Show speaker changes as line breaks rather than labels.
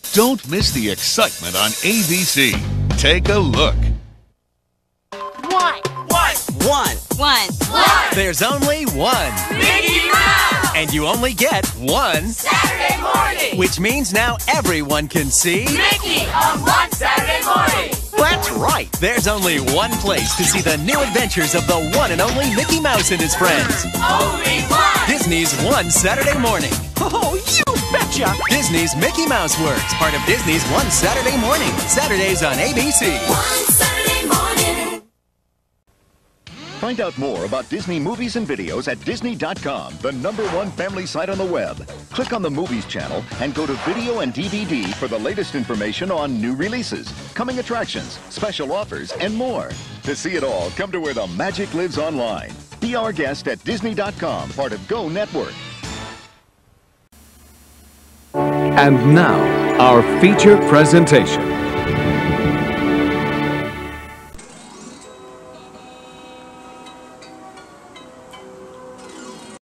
Don't miss the excitement on ABC. Take a look.
One.
There's only one.
Mickey Mouse!
And you only get one
Saturday morning!
which means now everyone can see
Mickey on one Saturday morning!
That's right. There's only one place to see the new adventures of the one and only Mickey Mouse and his friends.
Only one!
Disney's One Saturday Morning.
Oh, you betcha!
Disney's Mickey Mouse Works, part of Disney's One Saturday Morning. Saturdays on ABC.
One Saturday morning!
Find out more about Disney movies and videos at Disney.com, the #1 family site on the web. Click on the Movies channel and go to Video and DVD for the latest information on new releases, coming attractions, special offers, and more. To see it all, come to where the magic lives online. Be our guest at Disney.com, part of Go Network.
And now, our feature presentation.